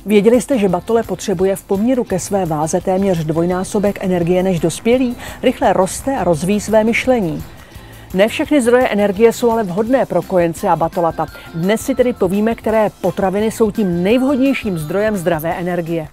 Věděli jste, že batole potřebuje v poměru ke své váze téměř dvojnásobek energie než dospělý? Rychle roste a rozvíjí své myšlení. Ne všechny zdroje energie jsou ale vhodné pro kojence a batolata. Dnes si tedy povíme, které potraviny jsou tím nejvhodnějším zdrojem zdravé energie.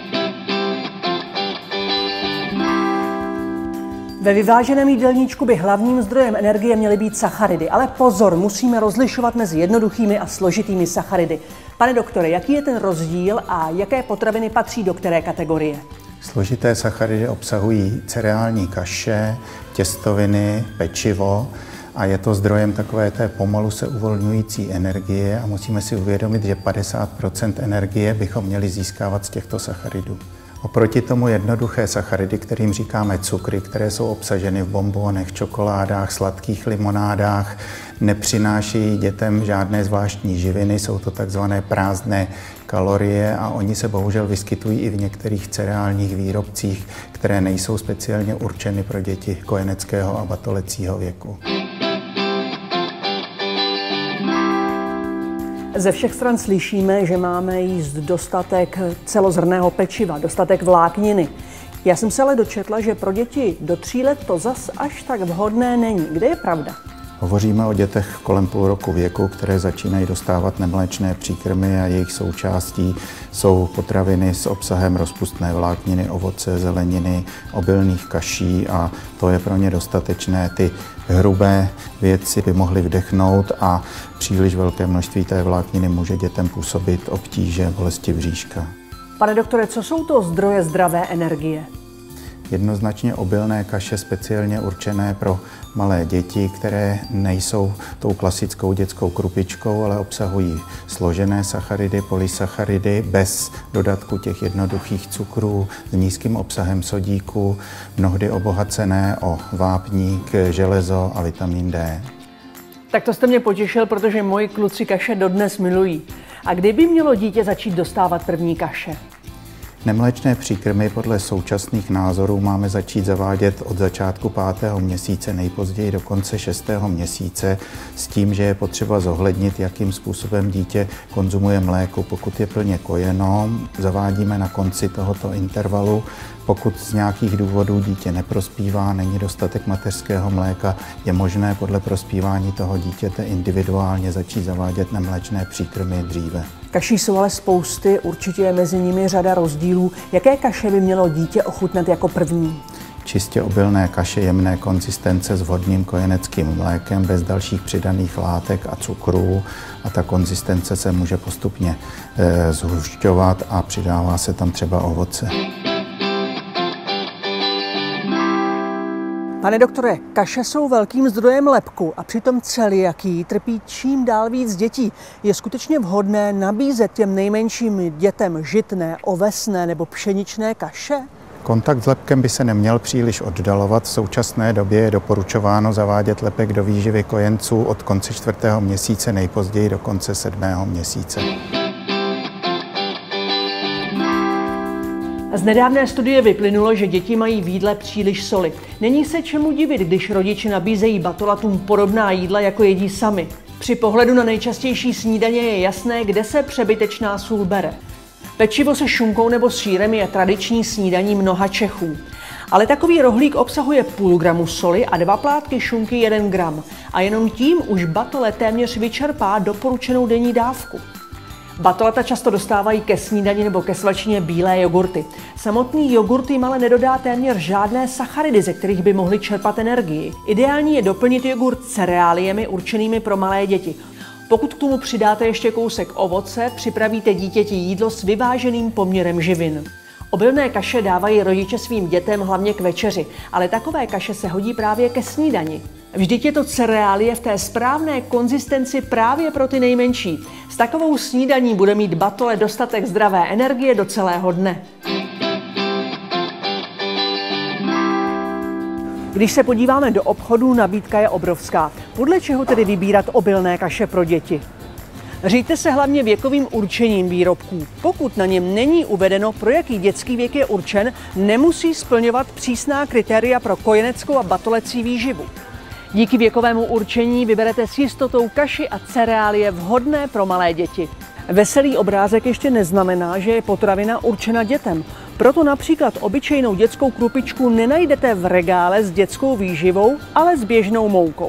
Ve vyváženém jídelníčku by hlavním zdrojem energie měly být sacharidy. Ale pozor, musíme rozlišovat mezi jednoduchými a složitými sacharidy. Pane doktore, jaký je ten rozdíl a jaké potraviny patří do které kategorie? Složité sacharidy obsahují cereální kaše, těstoviny, pečivo a je to zdrojem takové té pomalu se uvolňující energie a musíme si uvědomit, že 50% energie bychom měli získávat z těchto sacharidů. Oproti tomu jednoduché sacharidy, kterým říkáme cukry, které jsou obsaženy v bonbonech, čokoládách, sladkých limonádách, nepřinášejí dětem žádné zvláštní živiny, jsou to takzvané prázdné kalorie a oni se bohužel vyskytují i v některých cereálních výrobcích, které nejsou speciálně určeny pro děti kojeneckého a batolecího věku. Ze všech stran slyšíme, že máme jíst dostatek celozrnného pečiva, dostatek vlákniny. Já jsem se ale dočetla, že pro děti do 3 let to zas až tak vhodné není. Kde je pravda? Hovoříme o dětech kolem půl roku věku, které začínají dostávat nemléčné příkrmy a jejich součástí jsou potraviny s obsahem rozpustné vlákniny, ovoce, zeleniny, obilných kaší a to je pro ně dostatečné. Ty hrubé věci by mohly vdechnout a příliš velké množství té vlákniny může dětem působit obtíže, bolesti bříška. Pane doktore, co jsou to zdroje zdravé energie? Jednoznačně obilné kaše speciálně určené pro malé děti, které nejsou tou klasickou dětskou krupičkou, ale obsahují složené sacharidy, polysacharidy bez dodatku těch jednoduchých cukrů s nízkým obsahem sodíku, mnohdy obohacené o vápník, železo a vitamin D. Tak to jste mě potěšil, protože moji kluci kaše dodnes milují. A kdy by mělo dítě začít dostávat první kaše? Nemléčné příkrmy podle současných názorů máme začít zavádět od začátku 5. měsíce, nejpozději do konce 6. měsíce, s tím, že je potřeba zohlednit, jakým způsobem dítě konzumuje mléko. Pokud je plně kojeno, zavádíme na konci tohoto intervalu. Pokud z nějakých důvodů dítě neprospívá, není dostatek mateřského mléka, je možné podle prospívání toho dítěte individuálně začít zavádět nemléčné příkrmy dříve. Kaší jsou ale spousty, určitě je mezi nimi řada rozdílů. Jaké kaše by mělo dítě ochutnat jako první? Čistě obilné kaše jemné konzistence s vhodným kojeneckým mlékem, bez dalších přidaných látek a cukrů a ta konzistence se může postupně zhušťovat a přidává se tam třeba ovoce. Pane doktore, kaše jsou velkým zdrojem lepku a přitom celiakii trpí čím dál víc dětí. Je skutečně vhodné nabízet těm nejmenším dětem žitné, ovesné nebo pšeničné kaše? Kontakt s lepkem by se neměl příliš oddalovat. V současné době je doporučováno zavádět lepek do výživy kojenců od konce 4. měsíce, nejpozději do konce 7. měsíce. Z nedávné studie vyplynulo, že děti mají v jídle příliš soli. Není se čemu divit, když rodiče nabízejí batolatům podobná jídla, jako jedí sami. Při pohledu na nejčastější snídaně je jasné, kde se přebytečná sůl bere. Pečivo se šunkou nebo sýrem je tradiční snídaní mnoha Čechů. Ale takový rohlík obsahuje půl gramu soli a 2 plátky šunky 1 gram. A jenom tím už batole téměř vyčerpá doporučenou denní dávku. Batolata často dostávají ke snídani nebo ke svačině bílé jogurty. Samotný jogurt jim ale nedodá téměř žádné sacharidy, ze kterých by mohli čerpat energii. Ideální je doplnit jogurt cereáliemi určenými pro malé děti. Pokud k tomu přidáte ještě kousek ovoce, připravíte dítěti jídlo s vyváženým poměrem živin. Obilné kaše dávají rodiče svým dětem hlavně k večeři, ale takové kaše se hodí právě ke snídani. Vždyť je to cereálie v té správné konzistenci právě pro ty nejmenší. S takovou snídaní bude mít batole dostatek zdravé energie do celého dne. Když se podíváme do obchodů, nabídka je obrovská. Podle čeho tedy vybírat obilné kaše pro děti? Říďte se hlavně věkovým určením výrobků. Pokud na něm není uvedeno, pro jaký dětský věk je určen, nemusí splňovat přísná kritéria pro kojeneckou a batolecí výživu. Díky věkovému určení vyberete s jistotou kaši a cereálie vhodné pro malé děti. Veselý obrázek ještě neznamená, že je potravina určena dětem. Proto například obyčejnou dětskou krupičku nenajdete v regále s dětskou výživou, ale s běžnou moukou.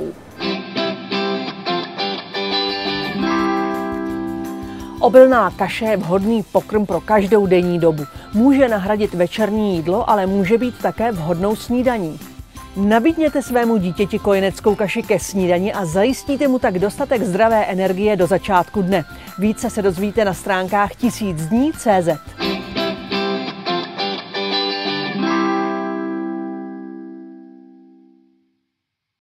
Obilná kaše je vhodný pokrm pro každou denní dobu. Může nahradit večerní jídlo, ale může být také vhodnou snídaní. Nabídněte svému dítěti kojeneckou kaši ke snídani a zajistíte mu tak dostatek zdravé energie do začátku dne. Více se dozvíte na stránkách 1000dní.cz.